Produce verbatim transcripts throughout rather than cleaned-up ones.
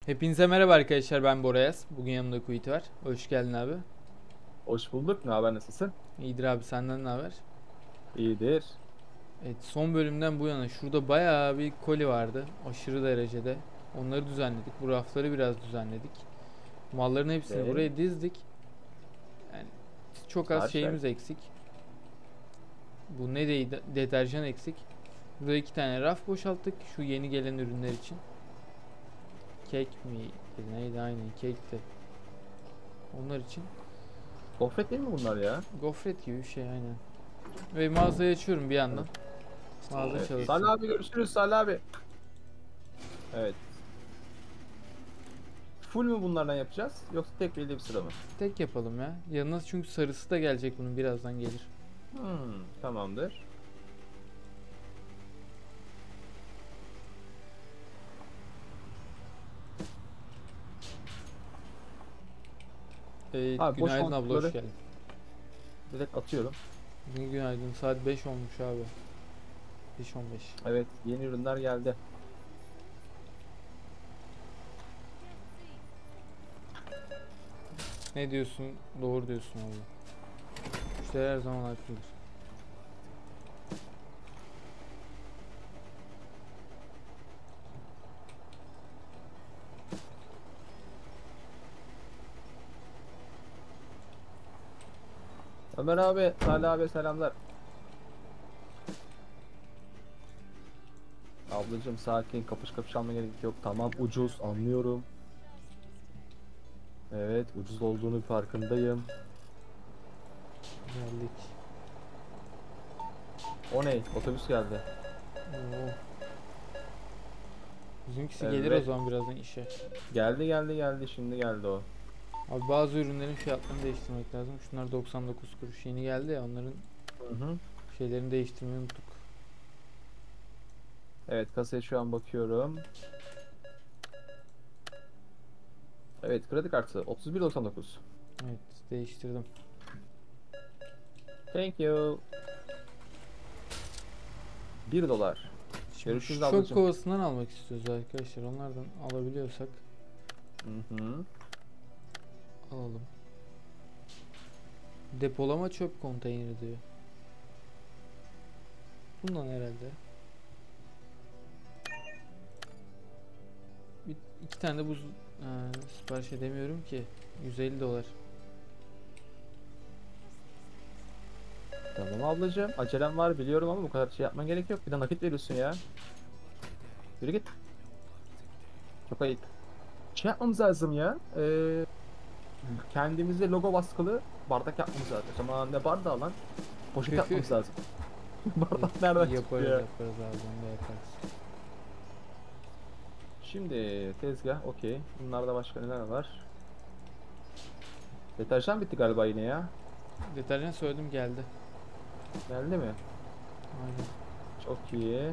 Hepinize merhaba arkadaşlar, ben Borayaz. Bugün yanımda Kuyut var. Hoş geldin abi. Hoş bulduk. Ne haber, nasılsın? İyidir abi, senden ne haber? İyidir. Evet, son bölümden bu yana şurada bayağı bir koli vardı. Aşırı derecede. Onları düzenledik. Bu rafları biraz düzenledik. Malların hepsini Ve buraya dizdik. Yani çok az sipariş şeyimiz verdim. eksik. Bu ne de deterjan eksik. Burada iki tane raf boşalttık şu yeni gelen ürünler için. Kek mi? Neydi, aynen kekti. Onlar için. Gofret değil mi bunlar ya? Gofret gibi bir şey, aynen. Ve mağazayı açıyorum bir yandan. Evet. Mağaza Evet. çalışsın. Salih abi, görüşürüz Salih abi. Evet. Full mü bunlardan yapacağız? Yoksa tek belli bir sıra mı? Tek yapalım ya. Yanına çünkü sarısı da gelecek bunun, birazdan gelir. Hmm, tamamdır. Evet, Abi boş günaydın abla, hoş montukları geldin. direkt atıyorum. Bugün günaydın, saat beş olmuş abi. beş on beş. Evet, yeni ürünler geldi. Ne diyorsun? Doğru diyorsun abla. Müşteri her zaman haklıdır. Ömer abi, Salih abi selamlar. Ablacığım sakin, kapış kapış almaya gerek yok. Tamam, ucuz, anlıyorum. Evet, ucuz olduğunu farkındayım. Geldik. O ne? Otobüs geldi. Oo. Bizimkisi gelir o Evet. zaman birazdan işe. Geldi geldi geldi, şimdi geldi o. Abi bazı ürünlerin fiyatlarını değiştirmek lazım. Şunlar doksan dokuz kuruş yeni geldi ya, onların Hı hı. şeylerini değiştirmeyi unuttuk. Evet, kasaya şu an bakıyorum. Evet, kredi kartı otuz bir doksan dokuz. Evet, değiştirdim. Thank you. bir dolar. Şimdi Görüşürüz şu çöp ablacığım. kovasından almak istiyoruz arkadaşlar. Onlardan alabiliyorsak Hı hı. alalım. Depolama çöp konteyneri diyor. Bundan herhalde. Bir, iki tane de buz e, sipariş edemiyorum ki. yüz elli dolar. Tamam ablacığım. Acelem var biliyorum ama bu kadar şey yapman gerek yok. Bir de nakit veriyorsun ya. Yürü git. Çok ayıp. Şey yapmamız lazım ya. Ee, kendimize logo baskılı bardak yapmamız lazım. Ama ne bardağı lan? Poşet yapmamız lazım. Bardak nereden çıktı Yaparız ya? yaparız abi, onu da yaparız. Şimdi tezgah okey. Bunlarda başka neler var? Deterjan bitti galiba yine ya. Deterjan söyledim, geldi. Geldi mi? Aynen. Çok iyi.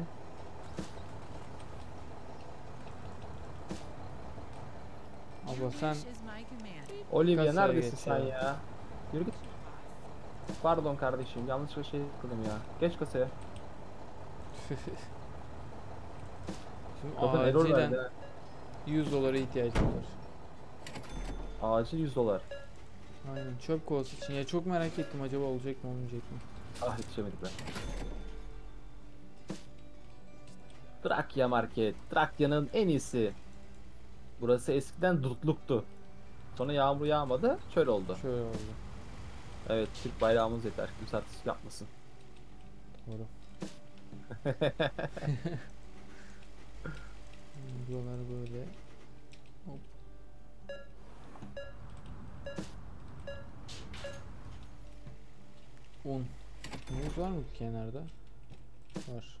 Abla sen Olivia kasaya neredesin geç sen ya. ya? Yürü git. Pardon kardeşim, yanlışlıkla şey kıldım ya. Geç kasaya. Şimdi Kadın error acilen verdi ha. yüz dolara ihtiyacım var. Acil yüz dolar. Aynen, çöp kovası için. Ya çok merak ettim, acaba olacak mı olmayacak mı? Ah, yetişemedik be. Trakya Market. Trakya'nın en iyisi. Burası eskiden dutluktu. Sonra yağmur yağmadı. Çöl oldu. Şöyle oldu. Evet, Türk bayrağımız yeter. Kimse artistlik yapmasın. Doğru. Buralar böyle. Hop. Un. Muz var mı kenarda? Var.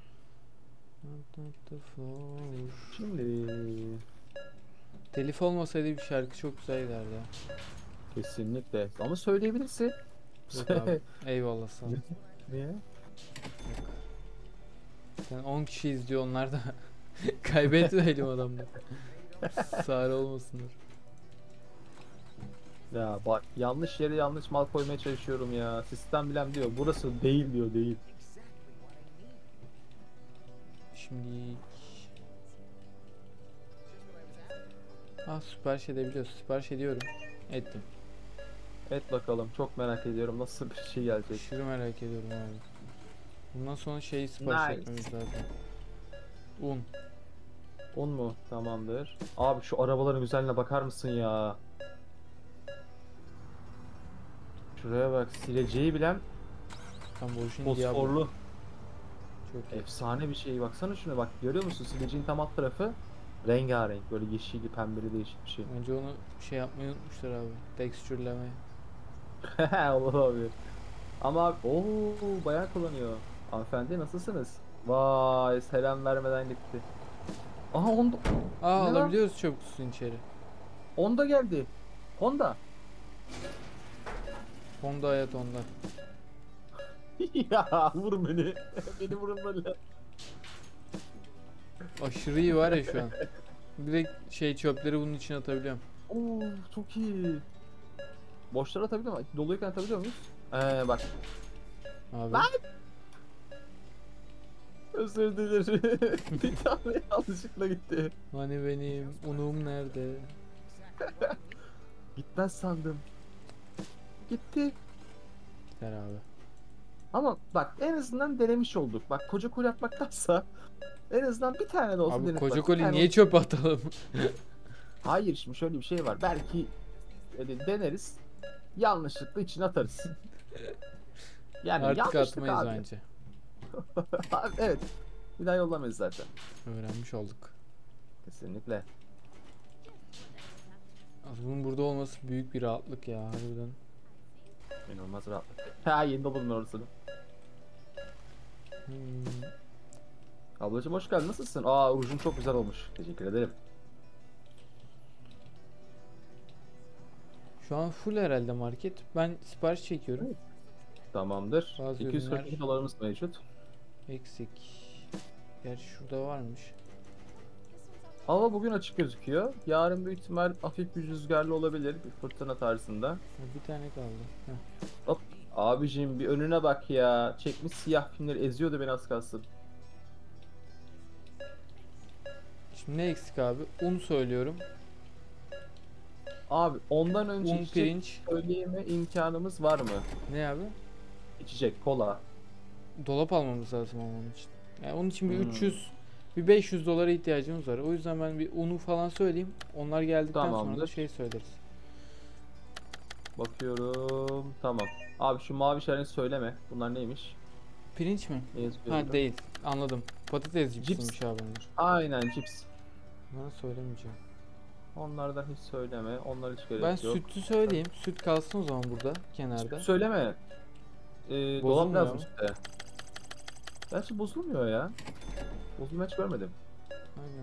Şimdi Telif olmasaydı bir şarkı çok güzel giderdi ya. kesinlikle. Ama söyleyebilirsin. Yok abi. Eyvallah sana. Niye? Sen on kişi izliyor, onlar da kaybetmeyelim adamlar. Sağır olmasınlar. Ya bak, yanlış yere yanlış mal koymaya çalışıyorum ya. Sistem bilem diyor. Burası değil diyor, değil. Şimdi Ah, sipariş edebiliyoruz. Sipariş ediyorum. Ettim. Et bakalım. Çok merak ediyorum nasıl bir şey gelecek. Aşırı merak ediyorum abi. Bundan sonra şeyi sipariş Nice. etmemiz lazım. Un. Un mu? Tamamdır. Abi şu arabaların güzelliğine bakar mısın ya? Şuraya bak. Sileceği bilen Tam boşun Diablo. fosforlu. Çok iyi. Efsane bir şey. Baksana şuna bak. Görüyor musun? Sileceğin tam alt tarafı rengarenk. Böyle yeşilli pembeli değişik bir şey. Önce onu şey yapmayı unutmuşlar abi. Tekstürlemeyi. Olabilir. Ama abi ooo bayağı kullanıyor. Hanımefendi nasılsınız? Vay selam vermeden gitti. Aha Honda. Aa, Ne lan? alabiliyoruz çöp kutusunu içeri. Honda geldi. Honda. Honda hayat Honda. Ya vur beni. Beni vurun böyle. Aşırı iyi var ya şu an. Direkt şey çöpleri bunun içine atabiliyorum. Oo çok iyi. Boşlara atabiliyor muyuz? Doluyken atabiliyor muyuz? Ee bak. Abi. Lan! Özür dilerim. Bir tane yanlışlıkla gitti. Hani benim unum nerede? Gitmez sandım. Gitti. Gider abi. Ama bak en azından denemiş olduk. Bak koca kul yapmaktansa en azından bir tane de olsa Abi denip koca bak. Bir koli tane niye olsa- çöpe atalım? Hayır şimdi şöyle bir şey var. Belki öyle deneriz. Yanlışlıkla içine atarız. Yani Artık yanlışlık atmayız abi. bence. Abi, evet. Bir daha yollamayız zaten. Öğrenmiş olduk. Kesinlikle. Az bunun burada olması büyük bir rahatlık ya harbiden. İnanılmaz rahatlık. Ha yeni doldum orasını. Hmm. Ablacığım hoş geldin. Nasılsın? Aa rujun çok güzel olmuş. Teşekkür ederim. Şu an full herhalde market. Ben sipariş çekiyorum. Evet. Tamamdır. Bazı iki yüz kırk iki ürünler- dolarımız mevcut. Eksik. Gerçi şurada varmış. Hava bugün açık gözüküyor. Yarın büyük ihtimal hafif bir rüzgarlı olabilir. Bir fırtına tarzında. Ha, bir tane kaldı. Heh. Hop. Abicim bir önüne bak ya. Çekmiş siyah filmleri eziyordu beni az kalsın. Şimdi ne eksik abi? Un söylüyorum. Abi ondan önce Un, içecek pirinç. söyleyeme imkanımız var mı? Ne abi? İçecek, kola. Dolap almamız lazım ama onun için. Yani onun için bir Hmm. üç yüz, bir beş yüz dolara ihtiyacımız var. O yüzden ben bir unu falan söyleyeyim. Onlar geldikten sonra da Tamamdır. şey söyleriz. Bakıyorum. Tamam. Abi şu mavi işareti söyleme. Bunlar neymiş? Pirinç mi? Ne yazıyor Ha burada? değil. Anladım. Patates Cips. cipsiymiş abi bunlar. Aynen cips. Bana söylemeyeceğim. Onlardan hiç söyleme. Onlar hiç gerek Ben yok. sütü söyleyeyim. Süt kalsın o zaman burada kenarda. Söyleme. Ee, dolap Bozulmuyor lazım mu? işte. Gerçi bozulmuyor ya. Bozulma hiç görmedim. Aynen.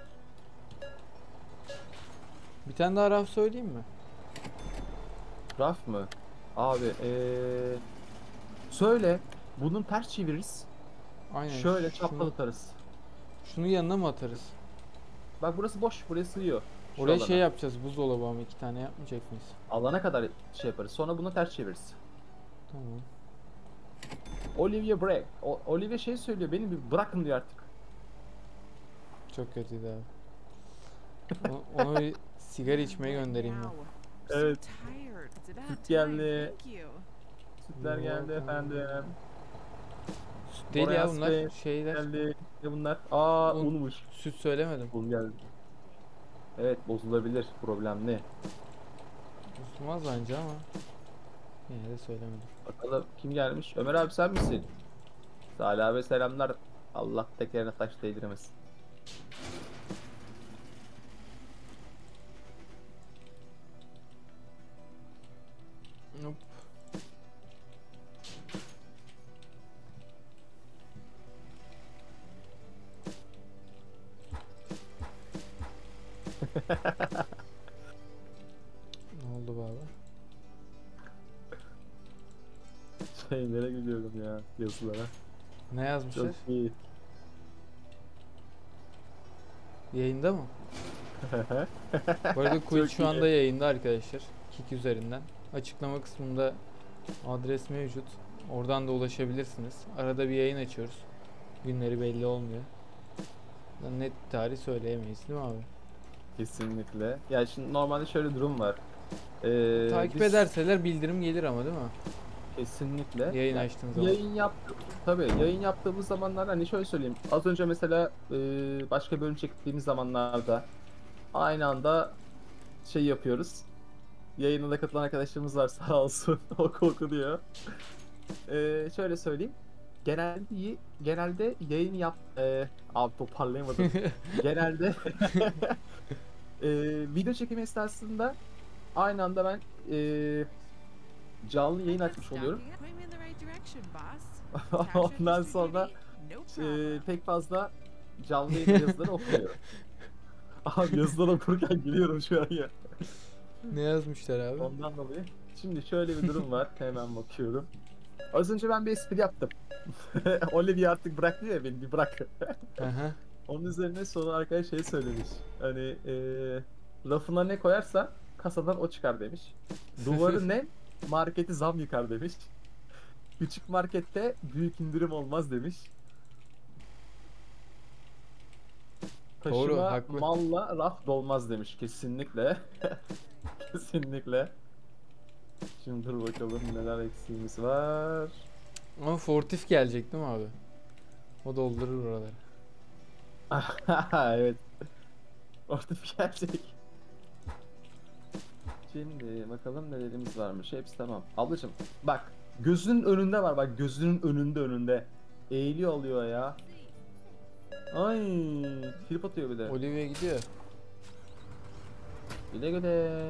Bir tane daha raf söyleyeyim mi? Raf mı? Abi ee... söyle. Bunun ters çeviririz. Aynen. Şöyle şunu, çapraz atarız. şunu yanına mı atarız? Bak burası boş. Buraya sığıyor. Şu Oraya alana. şey yapacağız. Buzdolabı ama iki tane yapmayacak mıyız? Alana kadar şey yaparız. Sonra bunu ters çeviririz. Tamam. Olivia Bray. O, Olivia şey söylüyor. Beni bir bırakın diyor artık. Çok kötüydü abi. Onu, onu bir sigara içmeye göndereyim ben. Evet. Süt Süt geldi. Sütler geldi efendim. Süt değil ya Oraya bunlar spray şeyler. Geldi. Ne bunlar? Aa Un. unmuş. Süt söylemedim. Un geldi. Evet bozulabilir. Problemli. Bozulmaz bence ama. Yine de söylemedim. Bakalım kim gelmiş? Ömer abi sen misin? Salih abi selamlar. Allah tekerine taş değdirmesin. Hop. Ne oldu be abi? Şeylere gülüyorum ya yazılara. Ne yazmışlar? Çok iyi. Yayında mı? Bu arada Quiz Çok şu iyi. anda yayında arkadaşlar. Kick üzerinden. Açıklama kısmında adres mevcut. Oradan da ulaşabilirsiniz. Arada bir yayın açıyoruz. Günleri belli olmuyor. Net bir tarih söyleyemeyiz değil mi abi? Kesinlikle. Ya şimdi normalde şöyle bir durum var. Ee, Takip biz ederseler bildirim gelir ama değil mi? kesinlikle Yayın ya, açtığın zaman. yayın yap tabii yayın yaptığımız zamanlar hani şöyle söyleyeyim. Az önce mesela e, başka bölüm çektiğimiz zamanlarda aynı anda şey yapıyoruz. Yayına da katılan arkadaşlarımız var sağ olsun. O korkuluyor. Ee, şöyle söyleyeyim. Genelde y- genelde yayın yap e, abi toparlayamadım. Genelde e, video çekimi esnasında aynı anda ben e, canlı yayın açmış oluyorum. Ondan sonra e, pek fazla canlı yayın yazıları okumuyorum. Abi yazıları okurken gülüyorum şu an ya. Ne yazmışlar abi? Ondan dolayı. Şimdi şöyle bir durum var. Hemen bakıyorum. Az önce ben bir espri yaptım. Olivia artık bırak diyor ya beni bir bırak. Aha. Onun üzerine sonra arkadaş şey söylemiş. Hani eee lafına ne koyarsa kasadan o çıkar demiş. Duvarı ne? Marketi zam yıkar demiş. Küçük markette büyük indirim olmaz demiş. Doğru, Taşıma haklı. malla raf dolmaz demiş. Kesinlikle. Kesinlikle. Şimdi dur bakalım neler eksiğimiz var. Ama Fortif gelecek değil mi abi? O doldurur oraları. Evet. Orada bir gelecek. Şimdi bakalım nelerimiz varmış. Hepsi tamam. Ablacığım bak gözünün önünde var. Bak gözünün önünde önünde. Eğiliyor alıyor ya. Ay, trip atıyor bir de. Olivia gidiyor. Güle güle.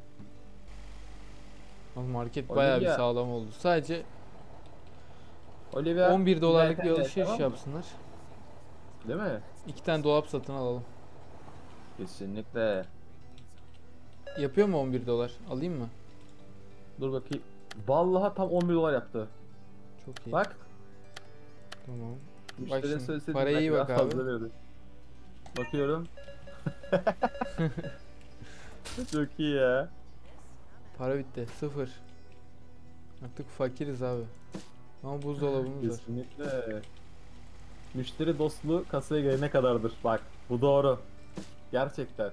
Ama market bayağı bir Olivia. sağlam oldu. Sadece Olivia on bir dolarlık giderken bir gel, alışveriş tamam mı? yapsınlar. Değil mi? İki tane dolap satın alalım. Kesinlikle. Yapıyor mu on bir dolar? Alayım mı? Dur bakayım. Vallahi tam on bir dolar yaptı. Çok iyi. Bak. Tamam. Müşteriye şimdi, söyleseydim paraya belki iyi daha bak abi. fazla verirdi. Bakıyorum. Çok iyi ya. Para bitti. Sıfır. Artık fakiriz abi. Ama buzdolabımız var. Kesinlikle. Müşteri dostluğu kasaya gelene kadardır. Bak bu doğru. Gerçekten.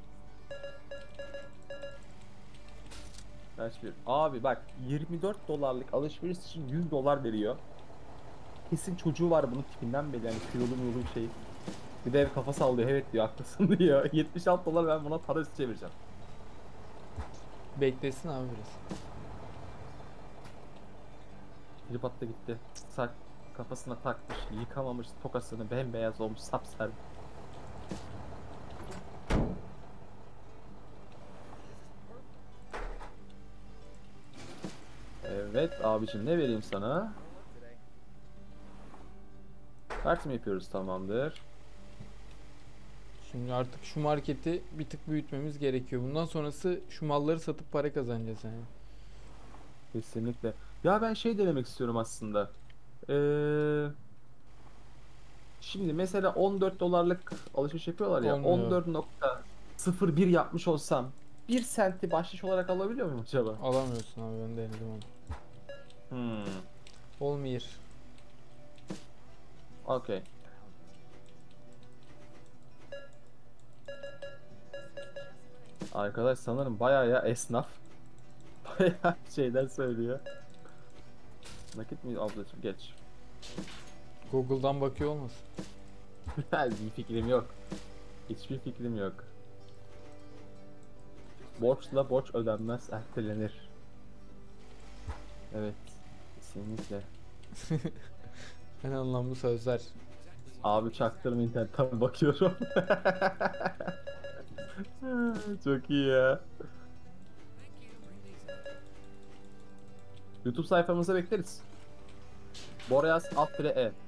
Kaç bir? Abi bak yirmi dört dolarlık alışveriş için yüz dolar veriyor. Kesin çocuğu var bunun tipinden belli yani kilolu mullu bir şey. Bir de ev kafa sallıyor evet diyor haklısın diyor. yetmiş altı dolar ben buna para üstü çevireceğim. Beklesin abi biraz. Trip attı gitti. Sak kafasına takmış, yıkamamış, tokasını bembeyaz olmuş, sapsarı. Evet abicim ne vereyim sana? Kart mı yapıyoruz tamamdır. Şimdi artık şu marketi bir tık büyütmemiz gerekiyor. Bundan sonrası şu malları satıp para kazanacağız yani. Kesinlikle. Ya ben şey denemek istiyorum aslında. Ee, şimdi mesela on dört dolarlık alışveriş yapıyorlar ya. Olmuyor. on dört nokta sıfır bir yapmış olsam bir senti bahşiş olarak alabiliyor muyum acaba? Alamıyorsun abi, ben denedim onu. Hmm, Olmuyor. okey. Arkadaş sanırım bayağı ya esnaf. Bayağı şeyler söylüyor. Nakit mi ablacığım geç. Google'dan bakıyor olmasın. Bir fikrim yok. Hiçbir fikrim yok. Borçla borç ödenmez, ertelenir. Evet, kesinlikle. En anlamlı sözler. Abi çaktırma internetten bakıyorum. Çok iyi ya. YouTube sayfamıza bekleriz. Boreas alt tire e.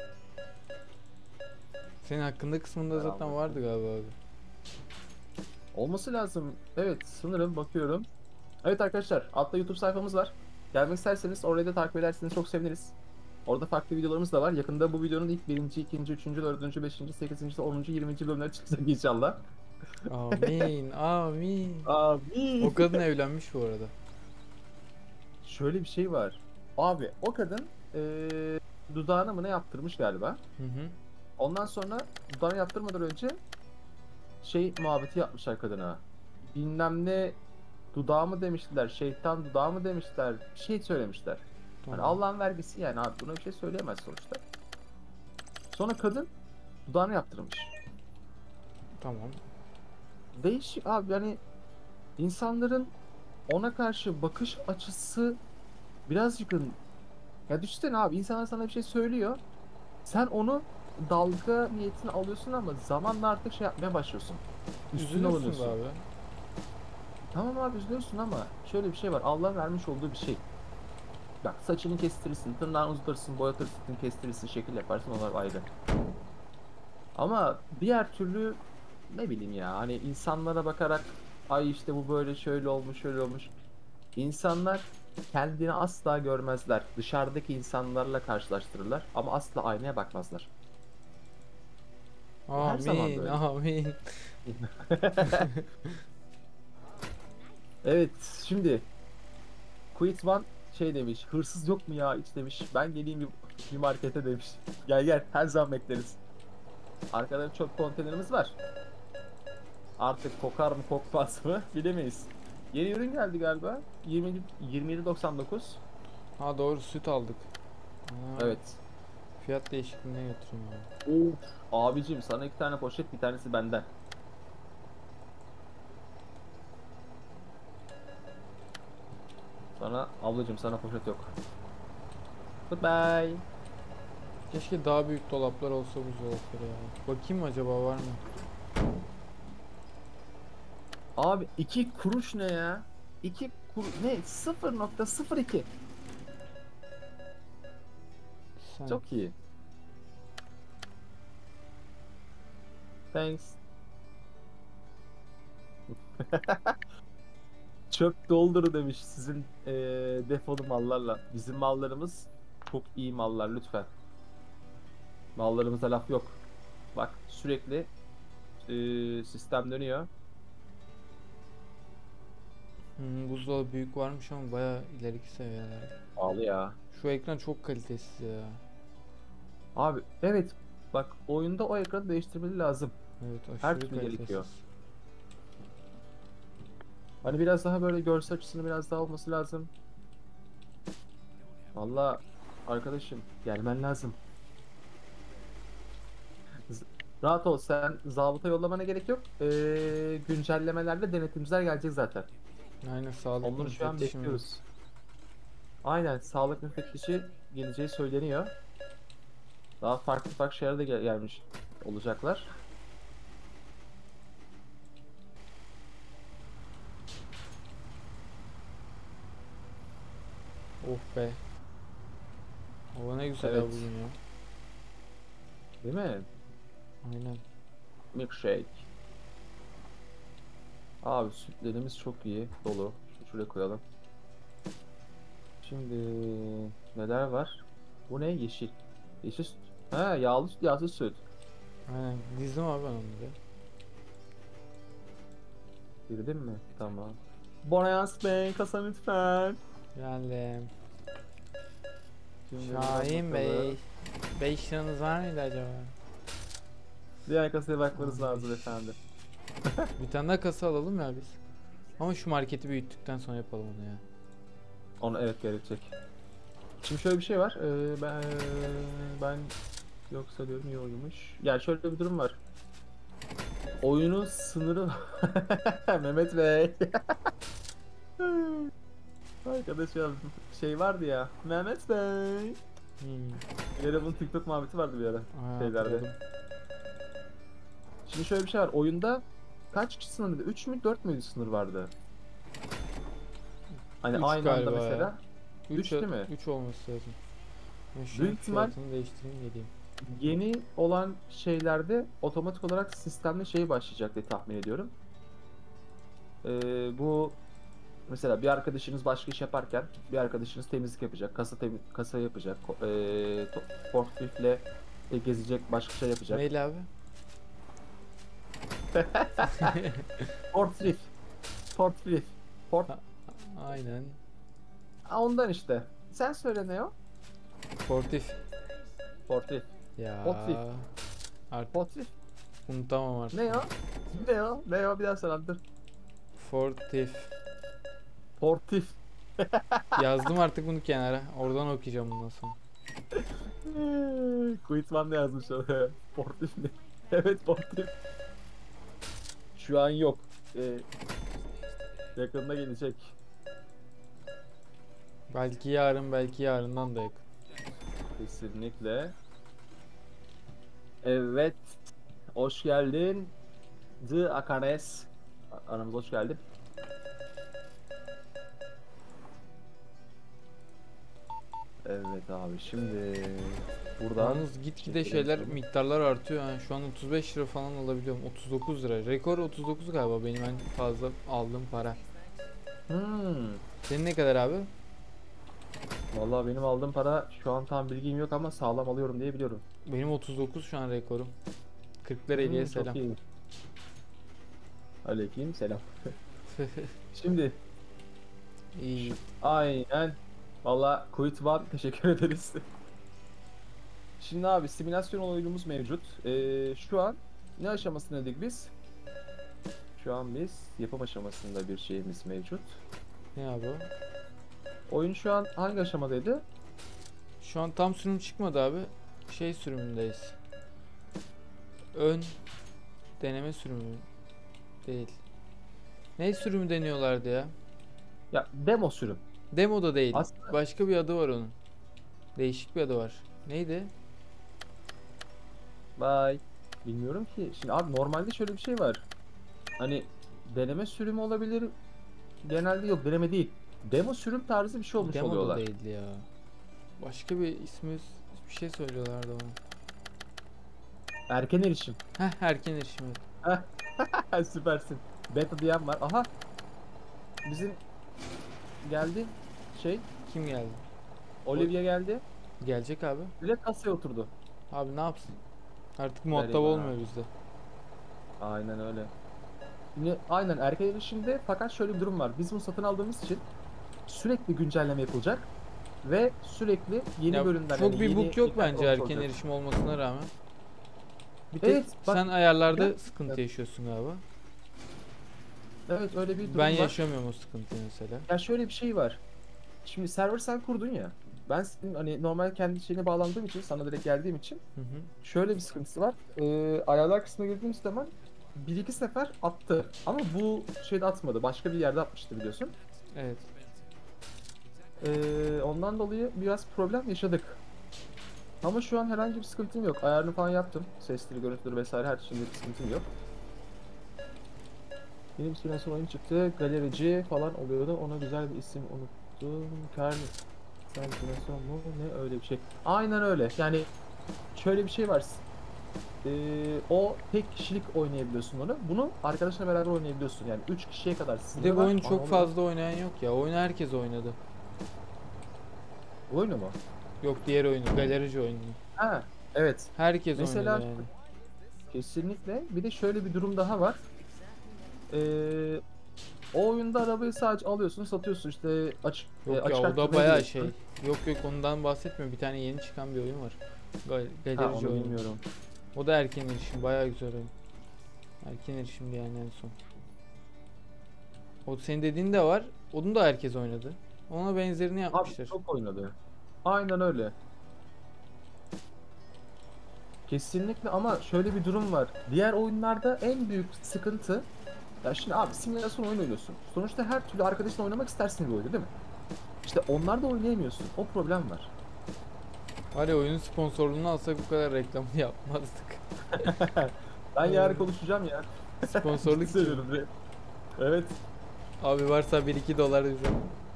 Senin hakkında kısmında zaten Selam. vardı galiba abi. Olması lazım. Evet, sanırım bakıyorum. Evet arkadaşlar, altta YouTube sayfamız var. Gelmek isterseniz orayı da takip ederseniz çok seviniriz. Orada farklı videolarımız da var. Yakında bu videonun ilk birinci, ikinci, üçüncü, dördüncü, beşinci, sekizinci, onuncu, yirminci bölümleri çıkacak inşallah. Amin, amin. Abi. O kadın evlenmiş bu arada. Şöyle bir şey var. Abi o kadın eee dudağına mı ne yaptırmış galiba. Hı hı. Ondan sonra dudağını yaptırmadan önce şey muhabbeti yapmışlar kadına. Bilmem ne dudağı mı demişler, şeytan dudağı mı demişler, bir şey söylemişler. Hani Tamam. Allah'ın vergisi yani abi, buna bir şey söyleyemez sonuçta. Sonra kadın dudağını yaptırmış. Tamam. Değişik abi, yani insanların ona karşı bakış açısı birazcık, ya düşünsene abi, insanlar sana bir şey söylüyor. Sen onu dalga niyetini alıyorsun ama zamanla artık şey yapmaya başlıyorsun. Üstüne Üzülürsün be alınıyorsun. abi. Tamam abi, üzülüyorsun ama şöyle bir şey var. Allah vermiş olduğu bir şey. Bak, saçını kestirirsin, tırnağını uzatırsın, boyatırsın, kestirirsin, şekil yaparsın, onlar ayrı. Ama diğer türlü ne bileyim ya, hani insanlara bakarak ay işte bu böyle şöyle olmuş şöyle olmuş. İnsanlar kendini asla görmezler. Dışarıdaki insanlarla karşılaştırırlar ama asla aynaya bakmazlar. Bu her zaman Amin, böyle. amin. Evet, şimdi Quit One şey demiş. Hırsız yok mu ya hiç demiş. Ben geleyim bir, bir markete demiş. Gel gel, her zaman bekleriz. Arkada çöp konteynerimiz var. Artık kokar mı kokmaz mı bilemeyiz. Yeni ürün geldi galiba. yirmi yirmi yedi doksan dokuz. Ha doğru, süt aldık. Ha, Evet. fiyat değişikliğine götüreyim abi. Of. Abicim, sana iki tane poşet, bir tanesi benden. Sana ablacım, sana poşet yok. Goodbye. Keşke daha büyük dolaplar olsa bu dolapları ya. Bakayım mı acaba var mı? Abi iki kuruş ne ya? iki kuruş ne? sıfır nokta sıfır iki. Sen. Çok iyi. Thanks. Çöp doldur demiş sizin eee defolu mallarla. Bizim mallarımız çok iyi mallar, lütfen. Mallarımıza laf yok. Bak, sürekli eee, sistem dönüyor. Hmm, buzdolabı büyük varmış ama baya ileriki seviyeler. Pahalı ya. Şu ekran çok kalitesiz ya. Abi evet, bak oyunda o ekranı değiştirmeli lazım. Evet, Her aşırı türlü gerekiyor. kalitesiz. Hani biraz daha böyle görsel açısını biraz daha olması lazım. Valla arkadaşım, gelmen lazım. Z- Rahat ol, sen zabıta yollamana gerek yok. Ee, güncellemelerle denetimciler gelecek zaten. Aynen, sağlık Onları şu an müfettişi mi? bekliyoruz. Aynen, sağlık müfettişi geleceği söyleniyor. Daha farklı farklı şeyler de gel- gelmiş olacaklar. Oh be. Hava ne güzel ya Evet, bugün ya. değil mi? Aynen. Milkshake. Abi sütlerimiz çok iyi, dolu. Şunu şuraya koyalım. Şimdi neler var? Bu ne? Yeşil. Yeşil süt. Ha, yağlı süt, yağsız süt. Aynen. Dizdim abi ben onları. Girdin mi? Tamam. Bonayas Bey, kasa lütfen. Geldim. Şimdi buradan Şahin Bey. bakalım. beş liranız var mıydı acaba? Diğer kasaya bakmanız Ay. lazım efendim. Bir tane daha kasa alalım ya biz. Ama şu marketi büyüttükten sonra yapalım onu ya. Onu evet, gerekecek. Şimdi şöyle bir şey var. Ee, ben ben yoksa diyorum, iyi oynamış. Yani şöyle bir durum var. Oyunun sınırı Mehmet Bey. Arkadaşlar şey vardı ya. Mehmet Bey. Hmm. Bir ara bunun TikTok muhabbeti vardı bir ara. Aa, Şeylerde. hatırladım. Şimdi şöyle bir şey var. Oyunda kaç kişi sınırıydı? üç mü dört müydü sınır vardı? Hani Üç aynı anda galiba ya. mesela. üç üç değil mi? üç olması lazım. Ben şu Büyük ihtimal fiyatını değiştireyim geleyim. yeni olan şeylerde otomatik olarak sistemde şey başlayacak diye tahmin ediyorum. Ee, bu mesela bir arkadaşınız başka iş yaparken bir arkadaşınız temizlik yapacak, kasa temi- kasa yapacak, ko- ee, to- forkliftle e, gezecek, başka şey yapacak. Neyle abi? Forklift, forklift, port. Ha, aynen. Ha, ondan işte. Sen söyle ne o? Sportif. Forklift, Ya. Forklift. Artık forklift. unutamam artık. Ne o? Ne o? Ne o? Bir daha sen anlatır. Fortif. Portif. Yazdım artık bunu kenara. Oradan okuyacağım bundan sonra. Quitman ne yazmış oraya? Portif mi? Evet portif. Şu an yok. Ee, yakında gelecek. Belki yarın, belki yarından da yakın. Kesinlikle. Evet. Hoş geldin. The Akanes. Aramıza hoş geldin. Evet abi şimdi buradan Yalnız gitgide çekelim şeyler, şunu. miktarlar artıyor. Yani şu an otuz beş lira falan alabiliyorum. otuz dokuz lira. Rekor otuz dokuz galiba benim en fazla aldığım para. Hmm. Senin ne kadar abi? Vallahi benim aldığım para şu an tam bilgim yok ama sağlam alıyorum diye biliyorum. Benim otuz dokuz şu an rekorum. kırklar Eli'ye Hmm, çok selam. iyi. Aleyküm selam. Şimdi İyi. aynen. Valla Quit One teşekkür ederiz. Şimdi abi simülasyon oyunumuz mevcut. Ee, şu an ne aşamasındaydık biz? Şu an biz yapım aşamasında bir şeyimiz mevcut. Ne abi o? Oyun şu an hangi aşamadaydı? Şu an tam sürüm çıkmadı abi. Şey sürümündeyiz. Ön deneme sürümü değil. Ne sürümü deniyorlardı ya? Ya demo sürüm. Demo da değil. Aslında Başka bir adı var onun. Değişik bir adı var. Neydi? Bye. Bilmiyorum ki. Şimdi abi normalde şöyle bir şey var. Hani deneme sürümü olabilir. Genelde yok deneme değil. Demo sürüm tarzı bir şey olmuş Demo da oluyorlar. değildi ya. Başka bir ismi, bir şey söylüyorlardı ona. Erken erişim. Heh, erken erişim. Evet. Heh, süpersin. Beta diyen var. Aha. Bizim geldi şey. Kim geldi? Olivia geldi. Gelecek abi. Direkt kasaya oturdu. Abi ne yapsın? Artık muhatap Gariban olmuyor abi. bizde. Aynen öyle. Şimdi aynen erken erişimde fakat şöyle bir durum var. Biz bunu satın aldığımız için sürekli güncelleme yapılacak ve sürekli yeni Ya bölümler çok yani bir yeni bug yok ekran bence olmuş erken olacak. erişim olmasına rağmen. Bir tek Evet, bak- sen ayarlarda Ya- sıkıntı yaşıyorsun galiba. Evet öyle bir durum Ben var. yaşamıyorum o sıkıntıyı mesela. Ya şöyle bir şey var. Şimdi server sen kurdun ya. Ben senin hani normal kendi şeyine bağlandığım için sana direkt geldiğim için Hı hı. şöyle bir sıkıntısı var. Ee, ayarlar kısmına girdiğim zaman bir iki sefer attı. Ama bu şeyde atmadı. Başka bir yerde atmıştı biliyorsun. Evet. Ee, ondan dolayı biraz problem yaşadık. Ama şu an herhangi bir sıkıntım yok. Ayarını falan yaptım. Sesleri, görüntüleri vesaire her şeyinde bir sıkıntım yok. Benim simülasyon oyun çıktı. Galerici falan oluyordu. Ona güzel bir isim unuttum. Kar simülasyon mu? Ne öyle bir şey. Aynen öyle. Yani şöyle bir şey var. Ee, o tek kişilik oynayabiliyorsun onu. Bunu arkadaşlarla beraber oynayabiliyorsun. Yani üç kişiye kadar Bir sınırı de bu var. oyunu Ama çok onu- fazla oynayan yok ya. Oyunu herkes oynadı. Bu oyunu mu? Yok, diğer oyunu, galerici oyununu. Ha, evet. Herkes Mesela oynadı yani. kesinlikle. Bir de şöyle bir durum daha var. Ee, o oyunda arabayı sadece alıyorsun, satıyorsun işte açık e, Yok ya, açık o da arttırmaya bayağı giriyorsun. şey. Yok yok, ondan bahsetmiyorum. Bir tane yeni çıkan bir oyun var. Gal Ha, galerici onu oyunu. bilmiyorum. O da erken erişim, bayağı güzel oyun. Erken erişimdi yani en son. O senin dediğin de var. Onu da herkes oynadı. Ona benzerini Abi yapmışlar. çok oynadı. Aynen öyle. Kesinlikle ama şöyle bir durum var. Diğer oyunlarda en büyük sıkıntı ya şimdi abi simülasyon oyun oynuyorsun. Sonuçta her türlü arkadaşınla oynamak istersin bir oyunu değil mi? İşte onlar da oynayamıyorsun. O problem var. Var ya, oyunun sponsorluğunu alsak bu kadar reklamını yapmazdık. Ben yarın Evet. konuşacağım ya. Sponsorluk Ciddi söylüyorum direkt. Evet. abi varsa bir iki dolar bize.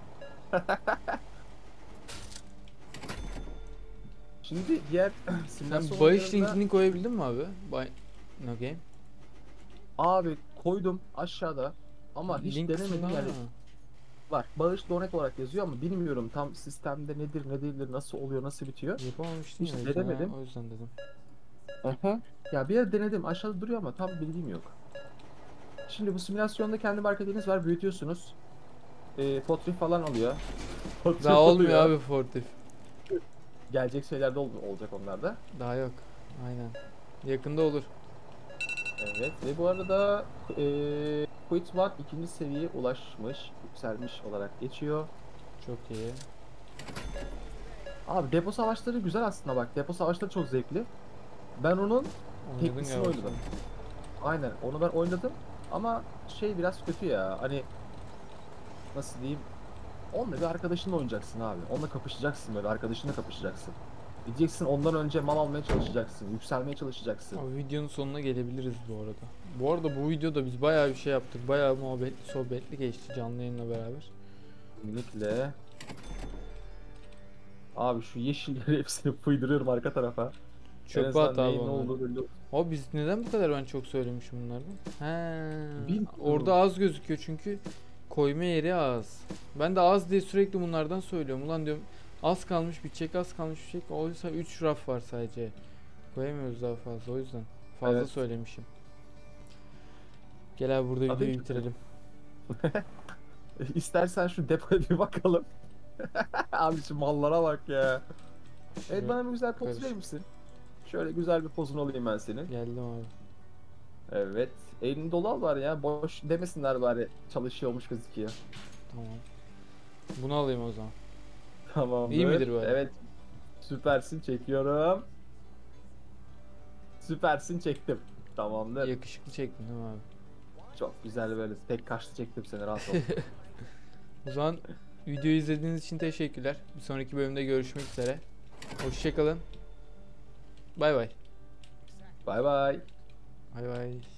Şimdi diğer Sen simülasyon bağış oyunlarında linkini koyabildin mi abi? Buy... No game. abi koydum aşağıda ama hiç Link denemedim kısmında yani. var. Var. Bağış donate olarak yazıyor ama bilmiyorum tam sistemde nedir ne değildir nasıl oluyor nasıl bitiyor. Yapamamıştım Hiç ya, o yüzden, denemedim. ha, o yüzden dedim. Aha. Ya bir yer denedim aşağıda duruyor ama tam bilgim yok. Şimdi bu simülasyonda kendi marketiniz var büyütüyorsunuz. Ee, potri falan alıyor. Potri Daha olmuyor oluyor. abi Fortif. Gelecek şeyler de ol- olacak onlarda. Daha yok. Aynen. Yakında olur. Evet ve bu arada eee Quit One ikinci seviyeye ulaşmış, yükselmiş olarak geçiyor. Çok iyi. Abi depo savaşları güzel aslında bak. Depo savaşları çok zevkli. Ben onun Oynadın teklisini galiba oynadım. sen. Aynen onu ben oynadım ama şey biraz kötü ya. Hani nasıl diyeyim? Onunla bir arkadaşınla oynayacaksın abi. Onunla kapışacaksın böyle arkadaşınla kapışacaksın. Gideceksin ondan önce mal almaya çalışacaksın. Yükselmeye çalışacaksın. Abi videonun sonuna gelebiliriz bu arada. Bu arada bu videoda biz bayağı bir şey yaptık. Bayağı muhabbetli, sohbetli geçti canlı yayınla beraber. Kesinlikle. Abi şu yeşilleri hepsini fıydıruyorum arka tarafa. En Çöpe at azından abi neyin ne onları. olduğu belli olsun. Abi biz neden bu kadar ben çok söylemişim bunlardan? He. Bilmiyorum. Orada az gözüküyor çünkü koyma yeri az. Ben de az diye sürekli bunlardan söylüyorum. Ulan diyorum az kalmış bir çek, az kalmış bir çek. Oysa üç raf var sadece. Koyamıyoruz daha fazla o yüzden. Fazla Evet. söylemişim. Gel abi burada Tabii videoyu ki. bitirelim. İstersen şu depoya bir bakalım. Abi şu mallara bak ya. Evet Şuraya bana bir güzel poz karış. verir misin? Şöyle güzel bir pozunu alayım ben senin. Geldim abi. Evet. Elini dolu al bari ya. Boş demesinler bari. Çalışıyormuş gözüküyor. Tamam. Bunu alayım o zaman. Tamamdır. İyi midir böyle? Evet. Süpersin çekiyorum. Süpersin çektim. Tamamdır. Yakışıklı çektin değil mi abi? Çok güzel böyle. Tek kaşlı çektim seni rahat ol. O zaman videoyu izlediğiniz için teşekkürler. Bir sonraki bölümde görüşmek üzere. Hoşçakalın. Bay bay. Bay bay. Bay bay.